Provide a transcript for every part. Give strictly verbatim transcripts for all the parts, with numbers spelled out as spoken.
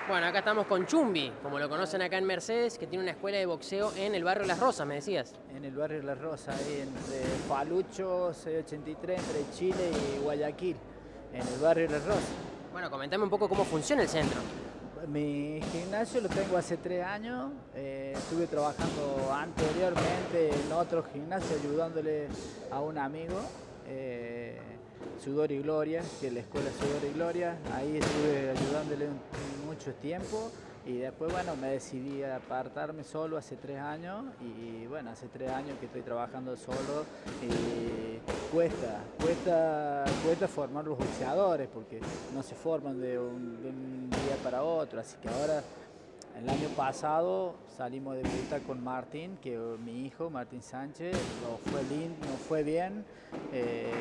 Bueno, acá estamos con Chumbi, como lo conocen acá en Mercedes, que tiene una escuela de boxeo en el barrio Las Rosas, me decías. En el barrio Las Rosas, ahí entre Palucho, seiscientos ochenta y tres, entre Chile y Guayaquil, en el barrio Las Rosas. Bueno, comentame un poco cómo funciona el centro. Mi gimnasio lo tengo hace tres años, eh, estuve trabajando anteriormente en otro gimnasio ayudándole a un amigo, eh, Sudor y Gloria, que es la escuela Sudor y Gloria, ahí estuve ayudándole un, mucho tiempo y después bueno me decidí a apartarme solo hace tres años y bueno hace tres años que estoy trabajando solo y cuesta, cuesta, cuesta formar los boxeadores porque no se forman de un, de un día para otro, así que ahora el año pasado salimos de debutar con Martín, que mi hijo Martín Sánchez, nos fue lindo, nos fue bien, eh,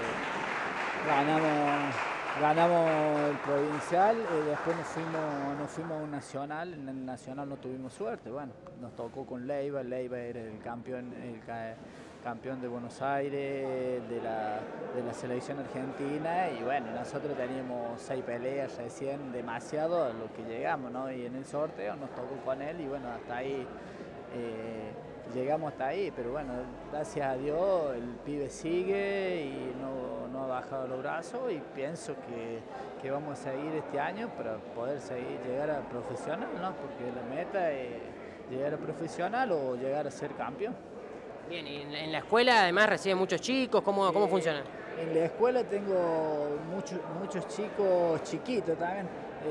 ganamos, ganamos el provincial, eh, después nos fuimos, nos fuimos a un nacional, en el nacional no tuvimos suerte, bueno, nos tocó con Leiva, Leiva era el campeón, el campeón de Buenos Aires, de la, de la selección argentina y bueno, nosotros teníamos seis peleas recién, demasiado a lo que llegamos, ¿no? Y en el sorteo nos tocó con él y bueno, hasta ahí, eh, llegamos hasta ahí, pero bueno, gracias a Dios el pibe sigue y no, no ha bajado los brazos y pienso que, que vamos a seguir este año para poder seguir, llegar a profesional, ¿no? Porque la meta es llegar a profesional o llegar a ser campeón. Bien, y en la escuela además reciben muchos chicos, ¿cómo, cómo Eh, funciona? En la escuela tengo muchos, muchos chicos chiquitos también,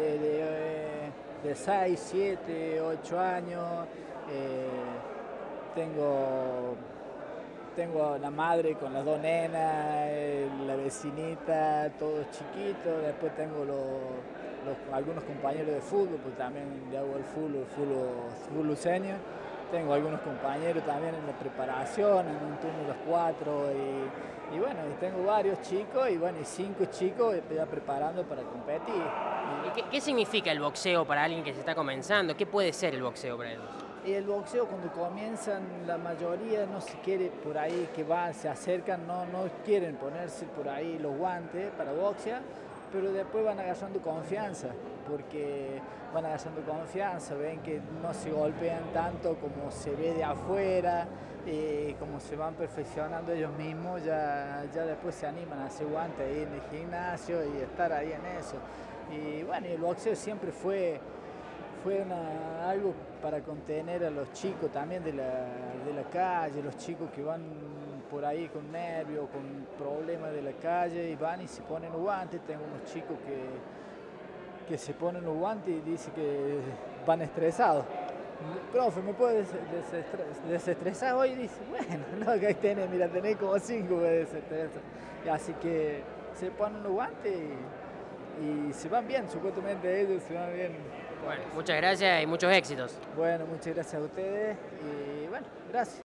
eh, de, de seis, siete, ocho años. Eh, tengo, tengo la madre con las dos nenas, eh, la vecinita, todos chiquitos. Después tengo los, los, algunos compañeros de fútbol, pues también le hago el fútbol, fútbol, fútbol senior. Tengo algunos compañeros también en la preparación, en un turno de los cuatro y, y bueno, y tengo varios chicos y bueno, y cinco chicos ya preparando para competir. ¿Y qué, qué significa el boxeo para alguien que se está comenzando? ¿Qué puede ser el boxeo para él? Y el boxeo cuando comienzan la mayoría no se quiere por ahí que van, se acercan, no, no quieren ponerse por ahí los guantes para boxear, pero después van agarrando confianza, porque van agarrando confianza, ven que no se golpean tanto como se ve de afuera, y como se van perfeccionando ellos mismos, ya, ya después se animan a hacer guantes ahí en el gimnasio y estar ahí en eso. Y bueno, y el boxeo siempre fue, fue una, algo para contener a los chicos también de la, de la calle, los chicos que van por ahí con nervios, con problemas de la calle y van y se ponen los guantes. Tengo unos chicos que, que se ponen los guantes y dicen que van estresados. Profe, ¿me puede desestresar hoy? Y dice, bueno, no, que ahí tenés, mira, tenés como cinco que desestresar. Y así que se ponen los guantes y, y se van bien, supuestamente ellos se van bien. Bueno, muchas gracias y muchos éxitos. Bueno, muchas gracias a ustedes y bueno, gracias.